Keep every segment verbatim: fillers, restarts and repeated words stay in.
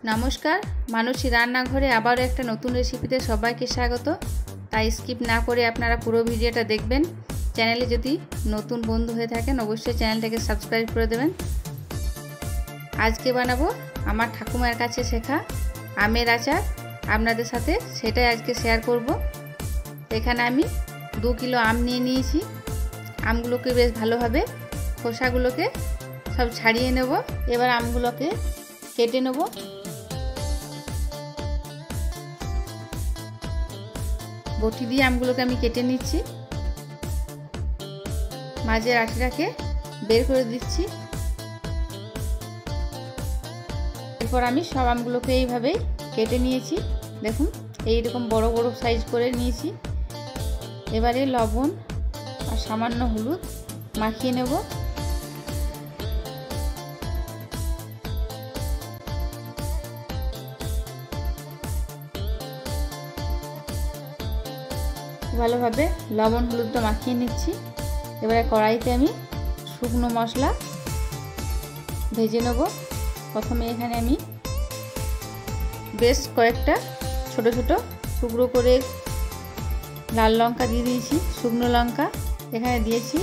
नमस्कार मानुषी रान्नाघरे आबारो एकटा नतून रेसिपिते सबाइके स्वागत। ताई स्किप ना करे आपनारा पुरो भिडियोटा देखबेन। चैनेले यदि नतून बंधु हये थाकेन अवश्यई चैनेलटाके सबस्क्राइब करे देबेन। आजके बानाबो आमार ठाकुमार काछे शेखा आमेर आचार, आपनादेर साथे सेटाई आजके शेयार करब। एखाने आमि दो किलो आम निये नियेछि। आमगुलोके बेश भालोभाबे खोसागुलोके सब छाड़िये नेब। एबार आमगुलोके केटे नेब। बटी दिए आमगुलोके आमि केटे निচ্ছি। माजेर आटिटाके बेर करे दिচ্ছি। एरपर आमि सब आमगुलोके এইভাবে केटे নিয়েছি। দেখুন এইরকম বড় বড় সাইজ করে নিয়েছি। এবারে লবণ আর সামান্য হলুদ মাখিয়ে নেব। ভালোভাবে লবণ হলুদটা মাখিয়ে নিচ্ছি। এবারে কড়াইতে আমি শুকনো মশলা ভেজে নেব। প্রথমে এখানে আমি বেশ কয়েকটা ছোট ছোট টুকরো করে লাল লঙ্কা দিয়ে দিয়েছি। শুকনো লঙ্কা এখানে দিয়েছি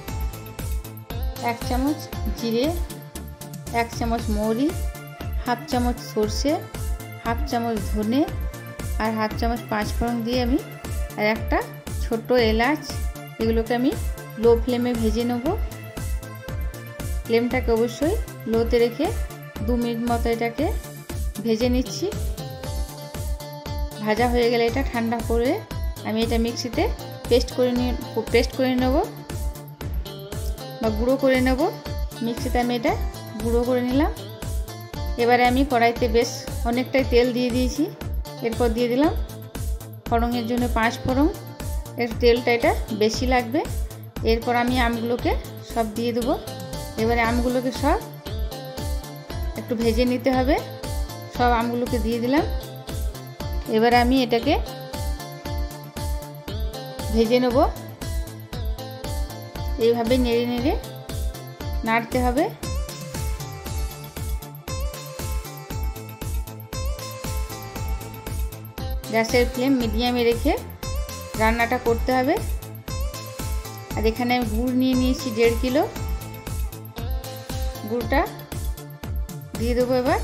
এক চামচ জিরে, এক চামচ মৌরি, হাফ চামচ সরষে, হাফ চামচ ধনে আর হাফ চামচ পাঁচফোড়ন দিয়ে আমি আর একটা ছোট এলাচ, এগুলোকে আমি লো ফ্লেমে ভেজে নেব। ফ্লেমটাকে অবশ্যই লোতে রেখে দু মিনিট মতো এটাকে ভেজে নিচ্ছি। ভাজা হয়ে গেলে এটা ঠান্ডা করে আমি এটা মিক্সিতে পেস্ট করে নিয়ে পেস্ট করে নেব বা গুঁড়ো করে নেব। মিক্সিতে আমি এটা গুঁড়ো করে নিলাম। এবারে আমি কড়াইতে বেশ অনেকটাই তেল দিয়ে দিয়েছি। এরপর দিয়ে দিলাম ফোড়নের জন্য পাঁচ ফোড়ন। এর তেলটা এটা বেশি লাগবে। এরপর আমি আমগুলোকে সব দিয়ে দেব। এবারে আমগুলোকে সব একটু ভেজে নিতে হবে। সব আমগুলোকে দিয়ে দিলাম। এবারে আমি এটাকে ভেজে নেব। এইভাবে নেড়ে নেড়ে নাড়তে হবে। গ্যাসের ফ্লেম মিডিয়ামে রেখে রান্নাটা করতে হবে। আর এখানে আমি গুড় নিয়ে নিয়েছি দেড় কিলো। গুড়টা দিয়ে দেবো এবার।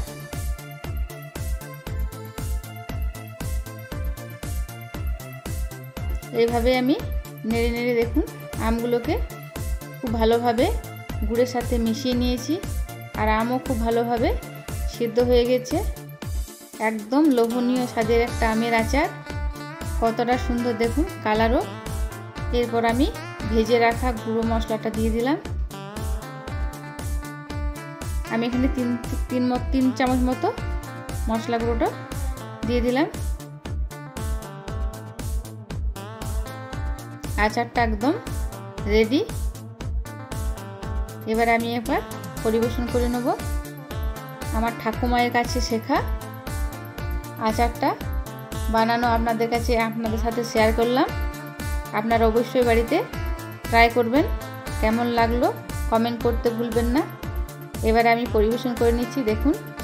এইভাবে আমি নেড়ে নেড়ে দেখুন আমগুলোকে খুব ভালোভাবে গুড়ের সাথে মিশিয়ে নিয়েছি। আর আমও খুব ভালোভাবে সিদ্ধ হয়ে গেছে। একদম লোভনীয় স্বাদের একটা আমের আচার। কতটা সুন্দর দেখুন কালারও। এরপর আমি ভেজে রাখা গুঁড়ো মশলাটা দিয়ে দিলাম। আমি এখানে তিন তিন তিন চামচ মতো মশলা গুঁড়োটা দিয়ে দিলাম। আচারটা একদম রেডি। এবার আমি একবার পরিবেশন করে নেব। আমার ঠাকুমায়ের কাছে শেখা আচারটা বানানো আপনাদের কাছে আপনাদের সাথে শেয়ার করলাম। আপনারা অবশ্যই বাড়িতে ট্রাই করবেন। কেমন লাগলো কমেন্ট করতে ভুলবেন না। এবারে আমি পরিবেশন করে নিচ্ছি। দেখুন